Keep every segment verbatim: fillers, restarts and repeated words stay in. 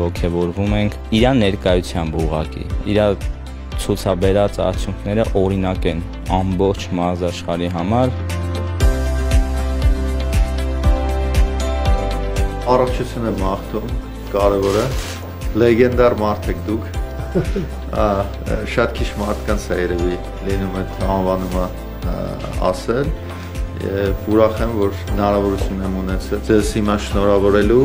ոգևորվում ենք իր ներկայությամբ ուղղակի, իր ցուցաբերած արդյունքները օրինակ են ամբողջ մարզաշխարհի համար։ Առողջություն եմ մաղթում, կարևորը, լեգենդար մարդ եք դուք, շատ քիչ մարդկանց է երևի լինում այդ անվանումը ասել, և ուրախ եմ, որ հնարավորություն եմ ունեցել ձեզ հիմա շնորհավորելու։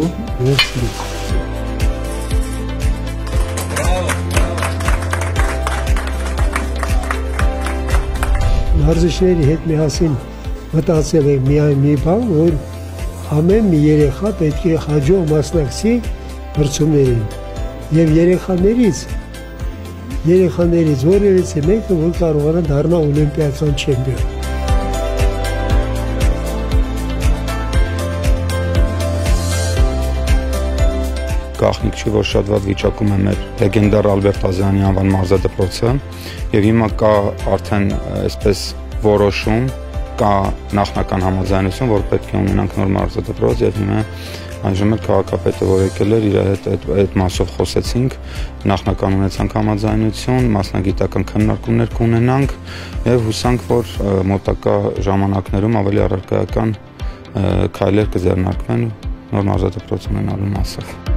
Մարզիչների հետ միասին մտածել ենք միայն մի բան, որ ամեն մի երեխա պետք է հաջող մասնակցի մրցումներին և երեխաներից երեխաներից որևէ մեկը որ կարողանա դառնա օլիմպիական չեմպիոն։ Գաղտնիք չի, որ շատ վատ վիճակում է մեր լեգենդար Ալբերտ Ազարյանի անվան մարզադպրոցը և հիմա կա արդեն այսպես որոշում, կա նախնական համաձայնություն, որ պետք է ունենանք նոր մարզադպրոց և հիմա այժմ էլ քաղաքապետը, որ եկել էր, իր հետ այդ մասով խոսեցինք, նախնական ունեցանք համաձայնություն, մասնագիտական քննարկումներ կունենանք և հուսանք, որ մոտակա ժամանակներում ավելի առարկայական քայլեր կձեռնարկվեն նոր մարզադպրոց ունենալու մասով։